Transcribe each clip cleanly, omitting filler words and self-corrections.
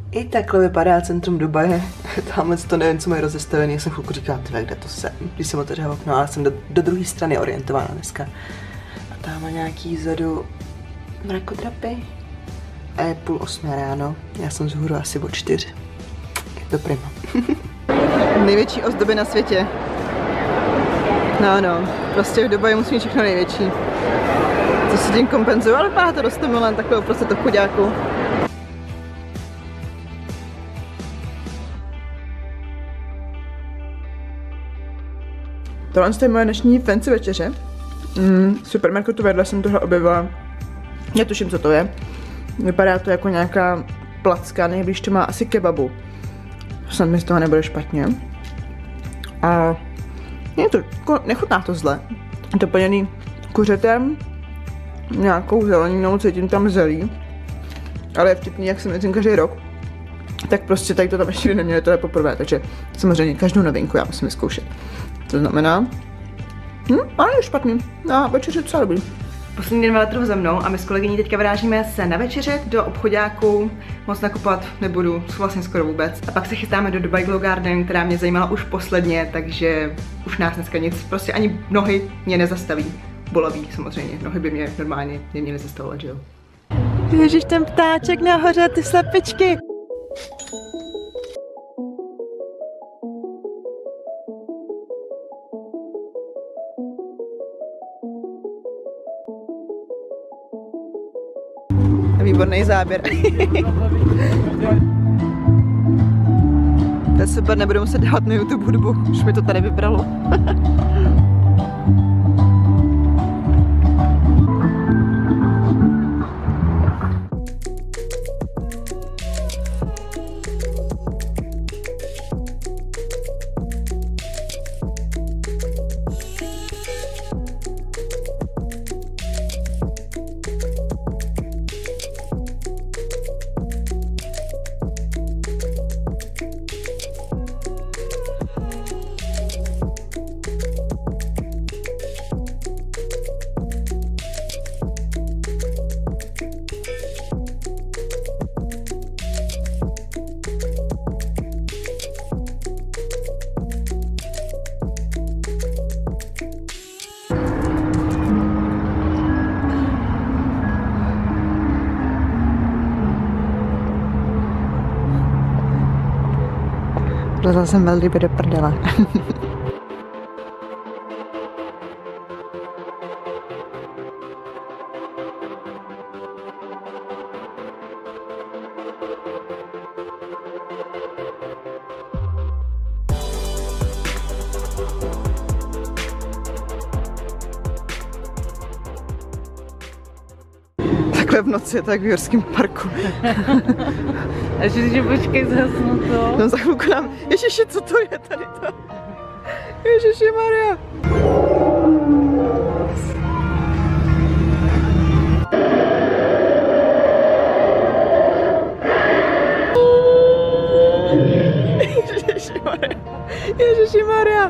I takhle vypadá centrum Dubaje. Tamhle to nevím, co mají rozestavený. Já jsem chvilku říkala, tyhle, kde to jsem, když jsem otevřela okno, ale jsem do druhé strany orientována dneska. A tam má nějaký vzadu mrakodrapy. A je 7:30 ráno. Já jsem vzhůru asi o 4. Je to prima. Největší ozdoby na světě. No, prostě v Dubaji musí mít všechno největší. Co si tím kompenzuju, ale vypadá to dost milen, takhle uprostřed toho chudáku. Tohle je moje dnešní fancy večeře. V supermarketu vedle jsem tohle objevila. Netuším, co to je. Vypadá to jako nějaká placka, nejblíž to má asi kebabu. Snad mi z toho nebude špatně. A nechutná to zle. Je to plněný kuřetem, nějakou zeleninou, cítím tam zelí. Ale je vtipný, jak jsem jedím každý rok. Tak prostě tady to tam ještě neměli, to je poprvé, takže samozřejmě každou novinku já musím vyzkoušet. To znamená, ale je špatný. A večeře docela dobrý. Poslední den veletrhu za mnou a my s kolegyní teďka vyrážíme se na večeřet do obchodáku. Moc nakupovat nebudu, vlastně skoro vůbec. A pak se chystáme do Dubai Glow Garden, která mě zajímala už posledně, takže už nás dneska nic, prostě ani nohy mě nezastaví. Bolavý samozřejmě, nohy by mě normálně neměly zastavovat, že jo. Ježíš, ten ptáček nahoře, ty slepičky. Výborný záběr. Já se nebudu muset dát na YouTube hudbu, už mi to tady vybralo. Vlezla jsem velmi do prdele. Takhle v noci je tak v Jurském parku. A že počkej, zhasnu to. No za chvilku nám... Ježiši, co to je tady to? Ježiši Maria. Ježiši Maria. Ježiši Maria.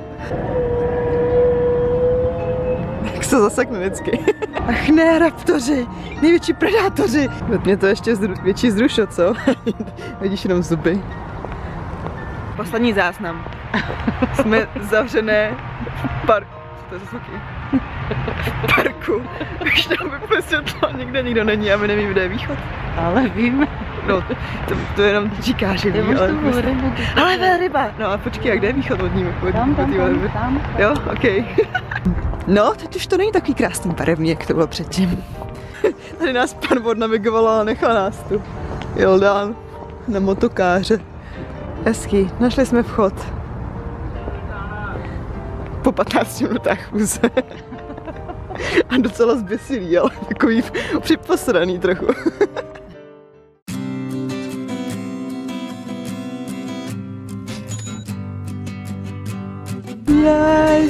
Jak se zasekne vždycky. Ach ne, raptoři, největší predátoři. Mě to ještě větší zrušo, co? Vidíš jenom zuby. Poslední záznam. Jsme zavřené v parku. Co to je za zvuky? V parku. Už tam vypne světlo, nikdo není a my nevím, kde je východ. Ale víme. No, to jenom říká, že ví, ale... Ale velryba! No a počkej, a kde je východ od ní? Tam. Jo, okej. No, teď už to není takový krásný barevný, jak to bylo předtím. Tady nás pan odnavigoval a nechal nás tu. Jel dál na motokáře. Hezký, našli jsme vchod. Po 15 minutách chůze. A docela zběsilý, ale takový připosraný trochu. Jej!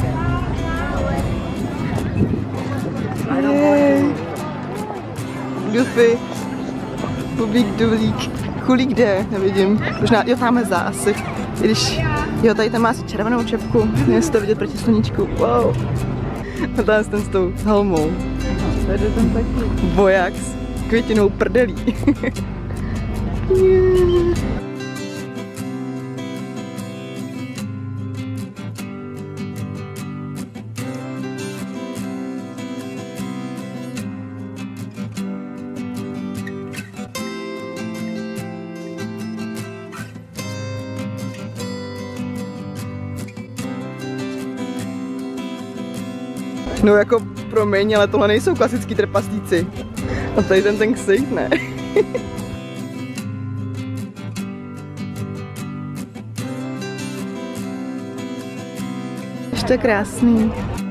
Goofy, Bubík, Dublík, Kulík jde, nevidím, možná, jo, tamhle za asi, když, jo, tady tam má asi červenou čepku, nevím, to vidět proti sluníčku, wow, a tam ten s tou helmou, tady ten taky. voják s květinou prdelí. No jako promiň, ale tohle nejsou klasický trpaslíci. A tady ten ksejt, ne? Ještě krásný.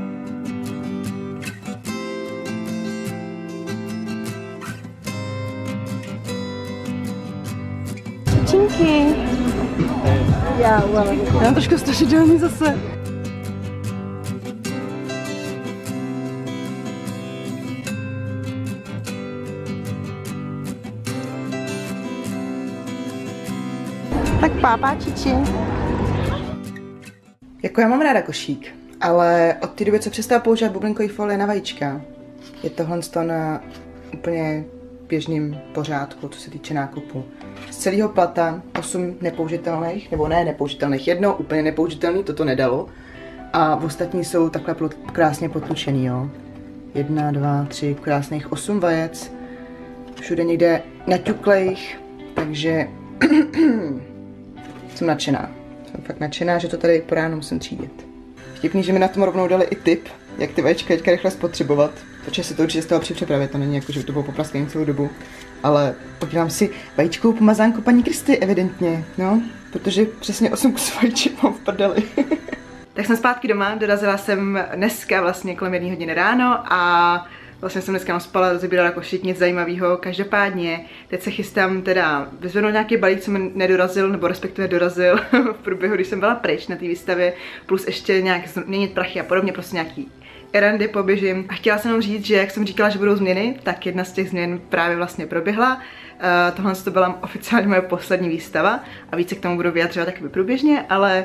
Činky. Já mám trošku strašidelný zase. Tak pápáčiči. Jako já mám ráda košík, ale od té doby, co přestal používat bublinkový folie na vajíčka, je tohle na úplně běžným pořádku, co se týče nákupu. Z celého plata 8 nepoužitelných, nebo ne nepoužitelných, jedno úplně nepoužitelný, toto nedalo. A v ostatní jsou takhle krásně potlučený, jo. 1, 2, 3, krásných 8 vajec. Všude někde naťuklejch, takže jsem nadšená. Jsem fakt nadšená, že to tady po ránu musím třídit. Vtipný, že mi na tom rovnou dali i tip, jak ty vajíčka teďka rychle spotřebovat. Protože se to určitě z toho připřepravit, to není jako, že by to bylo popraskání celou dobu. Ale udělám si vajíčkovou pomazánku paní Kristy, evidentně, no. Protože přesně 8 kusů vajíček mám v prdeli. Tak jsem zpátky doma, dorazila jsem dneska vlastně kolem 1 hodiny ráno a vlastně jsem dneska spala, rozebírala košík, nic zajímavého. Každopádně teď se chystám teda vyzvednout nějaký balík, co mi nedorazil, nebo respektive dorazil v průběhu, když jsem byla pryč na té výstavě, plus ještě nějak změnit prachy a podobně, prostě nějaký erandy poběžím. A chtěla jsem jenom říct, že jak jsem říkala, že budou změny, tak jedna z těch změn právě vlastně proběhla. Tohle to byla oficiálně moje poslední výstava a více k tomu budu vyjadřovat taky průběžně, ale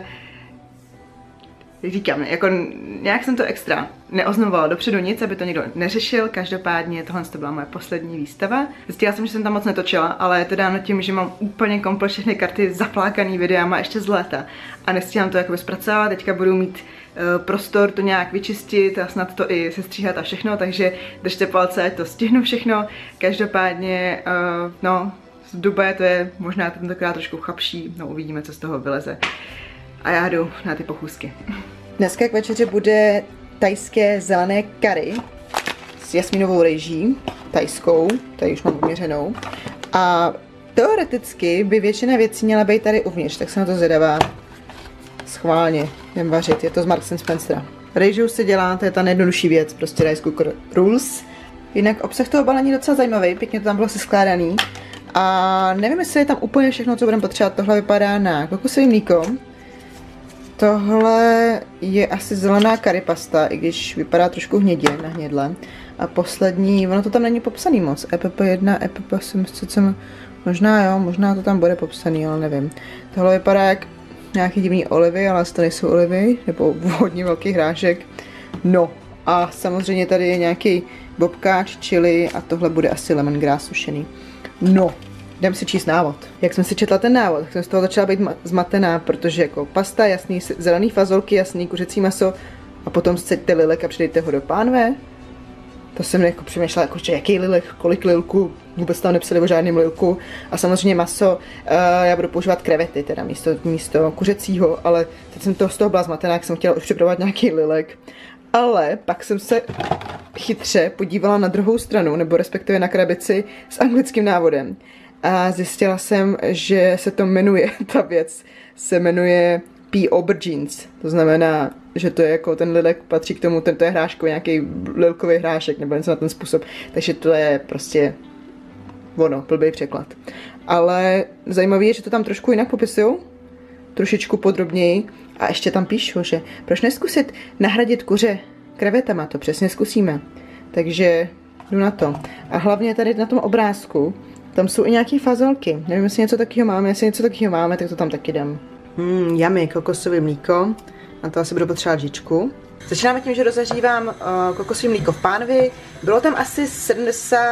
říkám, jako nějak jsem to extra neoznamovala dopředu nic, aby to nikdo neřešil, každopádně tohle to byla moje poslední výstava. Zjistila jsem, že jsem tam moc netočila, ale je to dáno tím, že mám úplně komplet všechny karty zaplákaný videama ještě z léta a nestíhám to jakoby zpracovat, teďka budu mít prostor to nějak vyčistit a snad to i sestříhat a všechno, takže držte palce, ať to stihnu všechno. Každopádně, no, z Dubaje to je možná tentokrát trošku chabší, no uvidíme, co z toho vyleze. A já jdu na ty pochůzky. Dneska k večeři bude thajské zelené curry s jasminovou rejží, thajskou, tady už mám uměřenou. A teoreticky by většina věcí měla být tady uvnitř, tak jsem na to zvědavá. Schválně jdem vařit, je to z Marks & Spencera. Rejžou se dělá, to je ta nejjednodušší věc, prostě rice cooker rules. Jinak obsah toho balení je docela zajímavý, pěkně to tam bylo seskládaný. A nevím, jestli je tam úplně všechno, co budeme potřebovat. Tohle vypadá na kokosové mlíko. Tohle je asi zelená curry pasta, i když vypadá trošku hnědě na hnědle. A poslední, ono to tam není popsaný moc. EPP1, EPP8, možná jo, možná to tam bude popsaný, ale nevím. Tohle vypadá jak nějaký divný olivy, ale to nejsou olivy, nebo hodně velký hrášek. No a samozřejmě tady je nějaký bobkáč, chili a tohle bude asi lemongrass sušený. No, jdem si číst návod. Jak jsem si četla ten návod, tak jsem z toho začala být zmatená, protože jako pasta, jasný zelený fazolky, jasný kuřecí maso a potom sceďte lilek a přidejte ho do pánve. To jsem jako přemýšlela, jako, že jaký lilek, kolik lilku, vůbec tam nepsali o žádném lilku. A samozřejmě maso, já budu používat krevety, teda místo kuřecího, ale teď jsem z toho byla zmatená, jak jsem chtěla už připravovat nějaký lilek. Ale pak jsem se chytře podívala na druhou stranu, nebo respektive na krabici s anglickým návodem. A zjistila jsem, že se to jmenuje, ta věc se jmenuje pea aubergines. To znamená, že to je jako ten lilek patří k tomu, to je hráškový, nějaký lilkový hrášek nebo něco na ten způsob. Takže to je prostě ono, blbý překlad. Ale zajímavé je, že to tam trošku jinak popisujou, trošičku podrobněji. A ještě tam píšu, že proč neskusit nahradit kuře krevetama, to přesně zkusíme. Takže jdu na to. A hlavně tady na tom obrázku, tam jsou i nějaký fazolky. Nevím, jestli něco takového máme, jestli něco takového máme, tak to tam taky dám. Yummy, kokosové mlíko. Na to asi budu potřebovat lžičku. Začínáme tím, že rozahřívám kokosové mlíko v pánvi. Bylo tam asi 70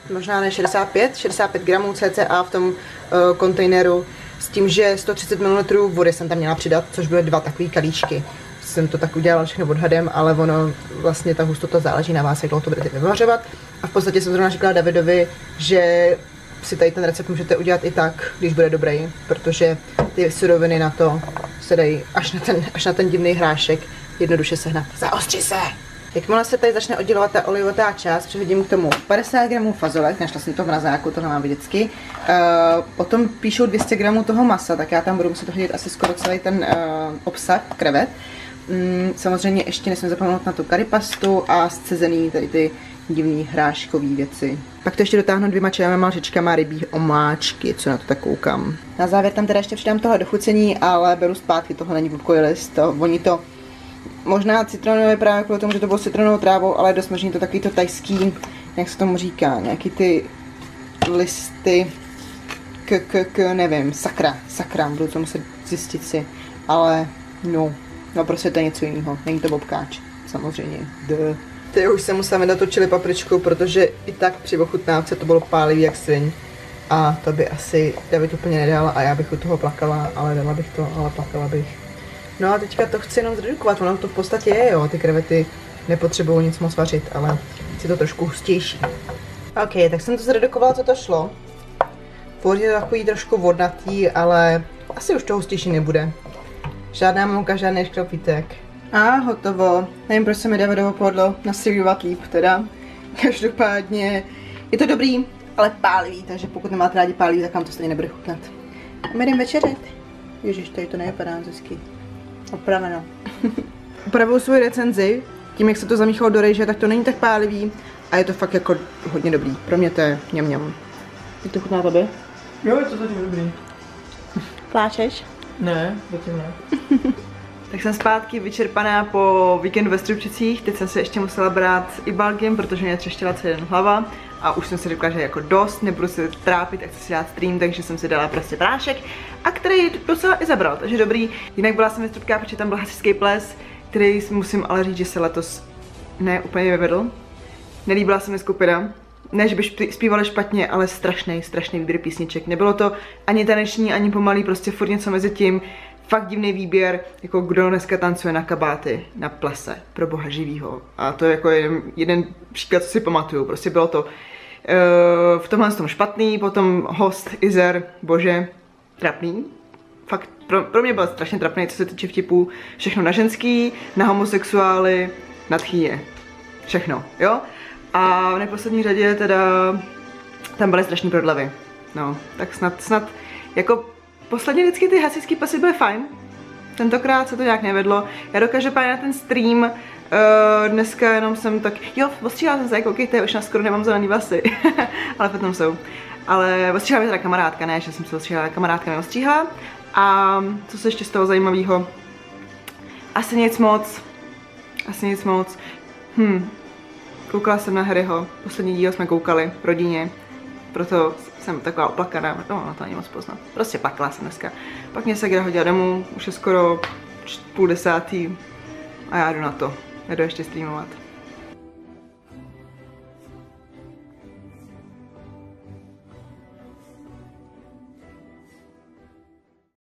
možná ne 65 gramů cca v tom kontejneru, s tím, že 130 ml vody jsem tam měla přidat, což byly 2 takové kalíčky. Jsem to tak udělala všechno odhadem, ale ono vlastně ta hustota záleží na vás, jak dlouho to budete vyvařovat. A v podstatě jsem zrovna říkala Davidovi, že si tady ten recept můžete udělat i tak, když bude dobrý, protože ty suroviny na to se dají až na ten divný hrášek jednoduše sehnat. Zaostři se! Jakmile se tady začne oddělovat ta olivová část, přihodím k tomu 50 gramů fazolek, našla jsem to v mrazáku, tohle mám vždycky. Potom píšou 200 gramů toho masa, tak já tam budu muset hodit asi skoro celý ten obsah krevet. Samozřejmě ještě nesmím zapomenout na tu karipastu a zcezený tady ty divný hráškový věci. Pak to ještě dotáhnu 2 čajovými lžičkama rybí omáčky, co na to tak koukám. Na závěr tam teda ještě přidám tohle dochucení, ale beru zpátky, tohle není vodkový list, voní to možná citronové právě kvůli tomu, že to bylo citronovou trávou, ale dost možný to takový to tajský, jak se tomu říká, nějaký ty listy, nevím, sakra, budu to muset zjistit si, ale no prostě to je něco jiného, není to bobkáč, samozřejmě. Teď už jsem musela vydat tu chili papričku, protože i tak při ochutnávce to bylo pálivý jak sviň. A to by asi David úplně nedala a já bych u toho plakala, ale dala bych to, ale plakala bych. No a teďka to chci jenom zredukovat, ono to v podstatě je, jo, ty krevety nepotřebují nic moc vařit, ale chci to trošku hustější. Ok, tak jsem to zredukovala, co to šlo. Furt je to takový trošku vodnatý, ale asi už to hustější nebude. Žádná mouka, žádný škropitek. A hotovo. Nevím, proč se mi Davidovo podlo nastřílovat líp teda. Každopádně je to dobrý, ale pálivý, takže pokud nemáte rádi pálivý, tak vám to stejně nebude chutnat. A my jdeme večeřet. Ježiš, tady to nevypadá hezky. Opraveno. Upravuju svoji recenzi. Tím, jak se to zamíchalo do rejže, tak to není tak pálivý. A je to fakt jako hodně dobrý. Pro mě to je mňam. Jak to chutná tobě? Jo, je to zatím dobrý. Pláčeš? Ne, zatím ne. Tak jsem zpátky vyčerpaná po víkendu ve Stropčicích. Teď jsem si ještě musela brát Ibalgin, protože mě třeštěla celý den hlava. A už jsem si řekla, že je jako dost, nebudu se trápit a chci si dát stream, takže jsem si dala prostě prášek, a který docela i zabral, takže dobrý. Jinak byla jsem ve Stropkách, protože tam byl hasičský ples, který musím ale říct, že se letos ne úplně vyvedl. Nelíbila se mi skupina. Ne, že by zpívali špatně, ale strašný výběr písniček. Nebylo to ani taneční, ani pomalý, prostě furt něco mezi tím. Fakt divný výběr, jako kdo dneska tancuje na kabáty, na plese, pro boha živýho. A to je jako jeden příklad, co si pamatuju. Prostě bylo to v tomhle tom špatný, potom host Izer, bože, trapný. Fakt pro mě byl strašně trapný, co se týče vtipů. Všechno na ženský, na homosexuály, na tchýně. Všechno, jo? A v neposlední řadě teda tam byly strašný prodlevy. No, tak snad jako posledně vždycky ty hasičský pasy byly fajn. Tentokrát se to nějak nevedlo. Já dokážu pár na ten stream. Dneska jenom jsem tak, jo, ostříhala jsem se, koukejte, už na skoro nemám zelený vlasy. Ale potom jsou. Ale ostříhala mě teda kamarádka, ne, že jsem se ostříhala, kamarádka mě ostříhala. A co se ještě z toho zajímavého? Asi nic moc. Koukala jsem na Harryho, poslední díl jsme koukali v rodině, proto jsem taková oplakaná, no to není moc poznat. Prostě plakala jsem dneska. Pak mě Segra hodila domů, už je skoro 9:30 a já jdu na to, jdu ještě streamovat.